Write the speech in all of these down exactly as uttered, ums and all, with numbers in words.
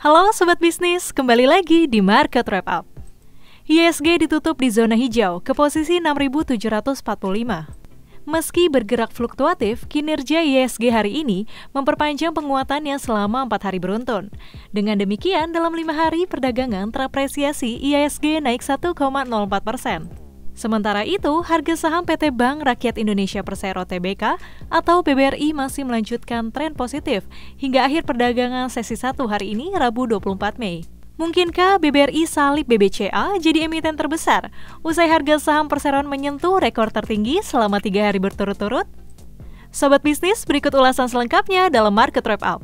Halo Sobat Bisnis, kembali lagi di Market Wrap Up. I H S G ditutup di zona hijau ke posisi enam ribu tujuh ratus empat puluh lima. Meski bergerak fluktuatif, kinerja I H S G hari ini memperpanjang penguatannya selama empat hari beruntun. Dengan demikian, dalam lima hari perdagangan terapresiasi I H S G naik satu koma nol empat persen. Sementara itu, harga saham P T Bank Rakyat Indonesia Persero Tbk atau B B R I masih melanjutkan tren positif hingga akhir perdagangan sesi satu hari ini, Rabu dua puluh empat Mei. Mungkinkah B B R I salib B B C A jadi emiten terbesar usai harga saham perseroan menyentuh rekor tertinggi selama tiga hari berturut-turut? Sobat Bisnis, berikut ulasan selengkapnya dalam Market Wrap Up.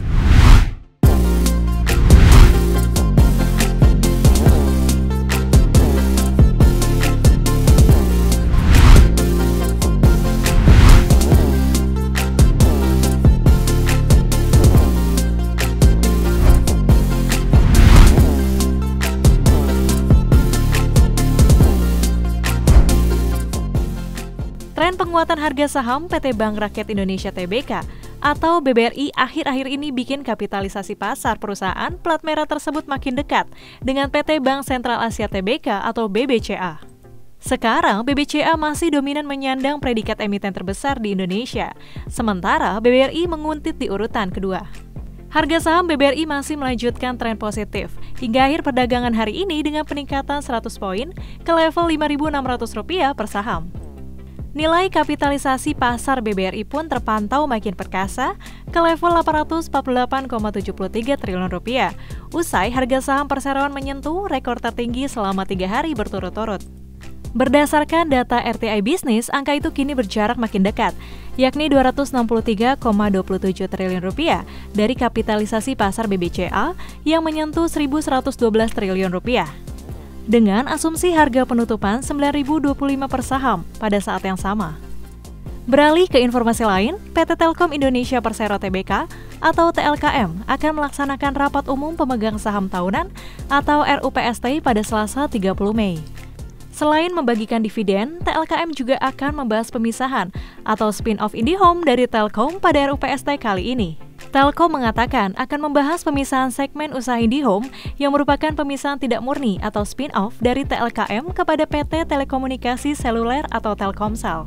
Tren penguatan harga saham P T Bank Rakyat Indonesia Tbk atau B B R I akhir-akhir ini bikin kapitalisasi pasar perusahaan plat merah tersebut makin dekat dengan P T Bank Sentral Asia Tbk atau B B C A. Sekarang B B C A masih dominan menyandang predikat emiten terbesar di Indonesia, sementara B B R I menguntit di urutan kedua. Harga saham B B R I masih melanjutkan tren positif hingga akhir perdagangan hari ini dengan peningkatan seratus poin ke level lima ribu enam ratus rupiah per saham. Nilai kapitalisasi pasar B B R I pun terpantau makin perkasa ke level delapan ratus empat puluh delapan koma tujuh tiga triliun rupiah, usai harga saham perseroan menyentuh rekor tertinggi selama tiga hari berturut-turut. Berdasarkan data R T I Bisnis, angka itu kini berjarak makin dekat, yakni dua ratus enam puluh tiga koma dua tujuh triliun rupiah dari kapitalisasi pasar B B C A yang menyentuh seribu seratus dua belas triliun rupiah. Dengan asumsi harga penutupan sembilan ribu dua puluh lima per saham pada saat yang sama. Beralih ke informasi lain, P T Telkom Indonesia Persero Tbk atau T L K M akan melaksanakan rapat umum pemegang saham tahunan atau R U P S T pada Selasa tiga puluh Mei. Selain membagikan dividen, T L K M juga akan membahas pemisahan atau spin-off IndiHome dari Telkom pada R U P S T kali ini. Telkom mengatakan akan membahas pemisahan segmen usaha IndiHome yang merupakan pemisahan tidak murni atau spin-off dari T L K M kepada P T Telekomunikasi Seluler atau Telkomsel.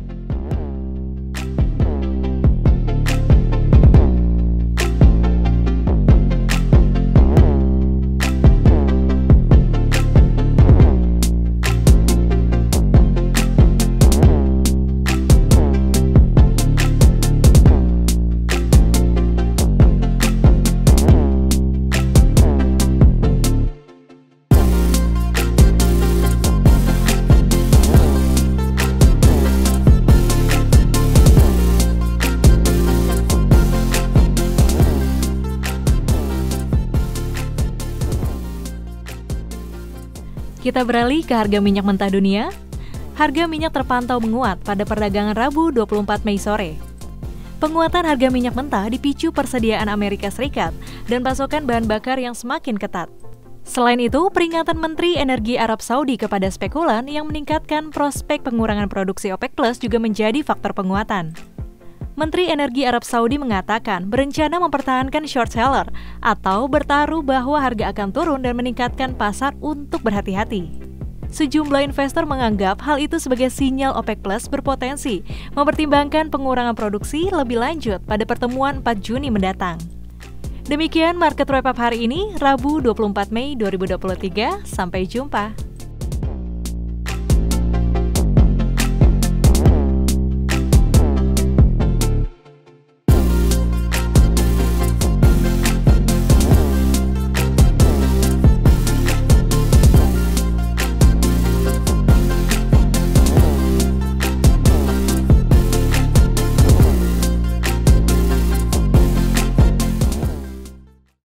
Kita beralih ke harga minyak mentah dunia. Harga minyak terpantau menguat pada perdagangan Rabu dua puluh empat Mei sore. Penguatan harga minyak mentah dipicu persediaan Amerika Serikat dan pasokan bahan bakar yang semakin ketat. Selain itu, peringatan Menteri Energi Arab Saudi kepada spekulan yang meningkatkan prospek pengurangan produksi OPEC Plus juga menjadi faktor penguatan. Menteri Energi Arab Saudi mengatakan berencana mempertahankan short seller atau bertaruh bahwa harga akan turun dan meningkatkan pasar untuk berhati-hati. Sejumlah investor menganggap hal itu sebagai sinyal OPEC Plus berpotensi mempertimbangkan pengurangan produksi lebih lanjut pada pertemuan empat Juni mendatang. Demikian Market Wrap Up hari ini, Rabu dua puluh empat Mei dua ribu dua puluh tiga. Sampai jumpa.